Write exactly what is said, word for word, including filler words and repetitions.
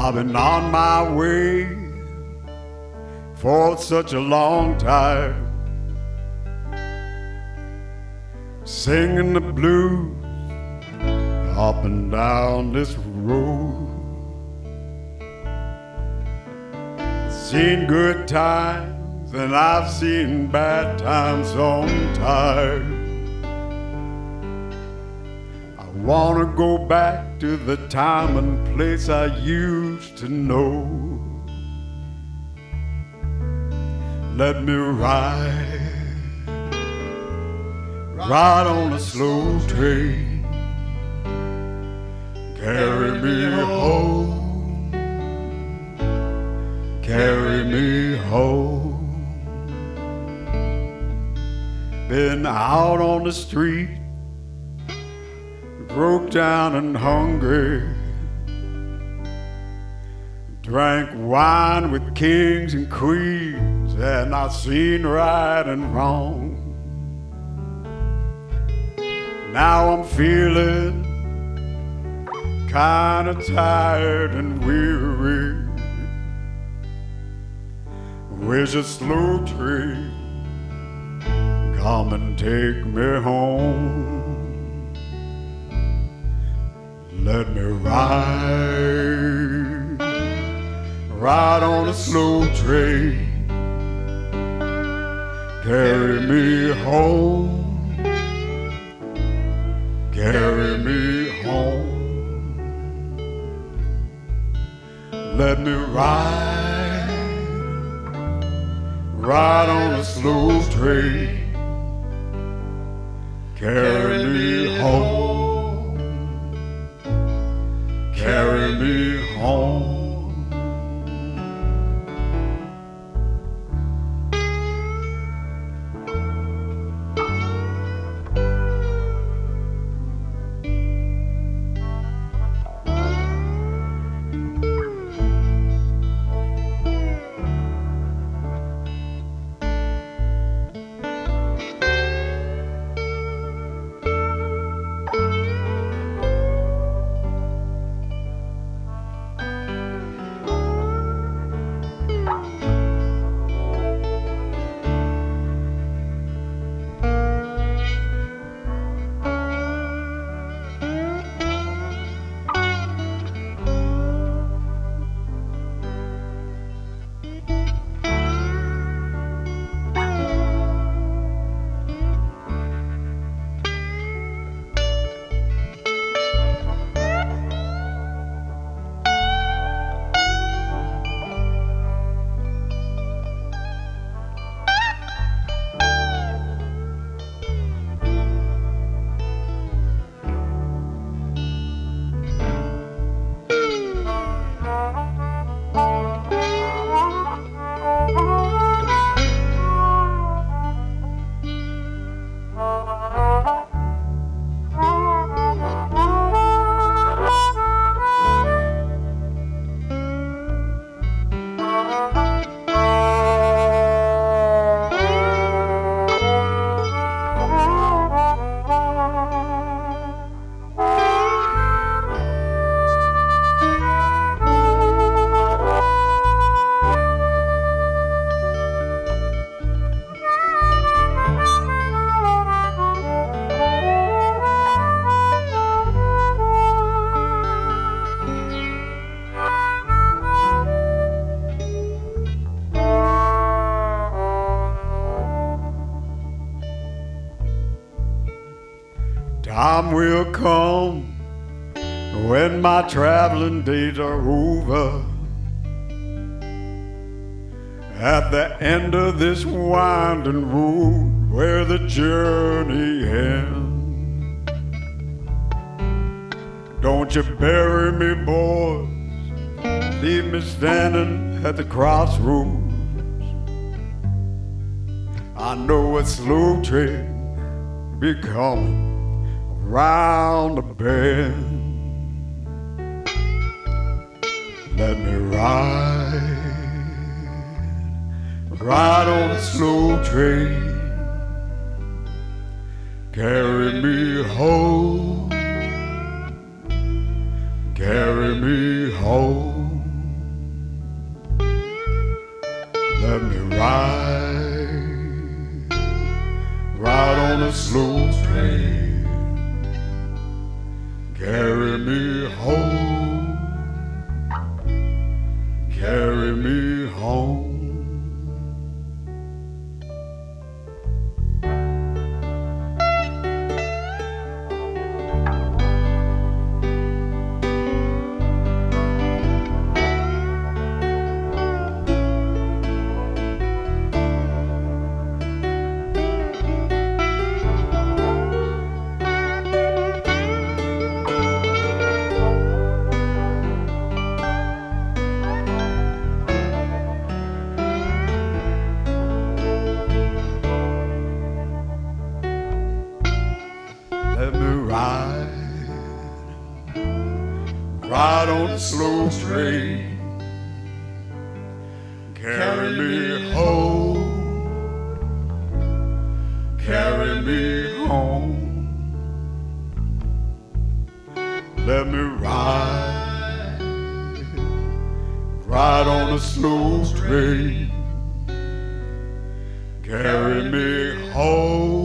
I've been on my way for such a long time, singing the blues up and down this road. Seen good times and I've seen bad times sometimes. I wanna go back to the time and place I used to know. Let me ride, ride on a slow train, carry me home, carry me home. Been out on the street, broke down and hungry, drank wine with kings and queens, and I seen right and wrong. Now I'm feeling kinda tired and weary. Where's a slow train? Come and take me home. Let me ride, ride on a slow train, carry me home, carry me home. Let me ride, ride on a slow train, carry me home, carry me home. Time will come when my traveling days are over. At the end of this winding road where the journey ends, don't you bury me, boys, leave me standing at the crossroads. I know a slow train be coming round the bend. Let me ride, ride on a slow train, carry me home, carry me home. carry me home, carry me home. Let me ride, ride on the slow train, carry me home, carry me home. Let me ride, ride on the slow train, carry me home,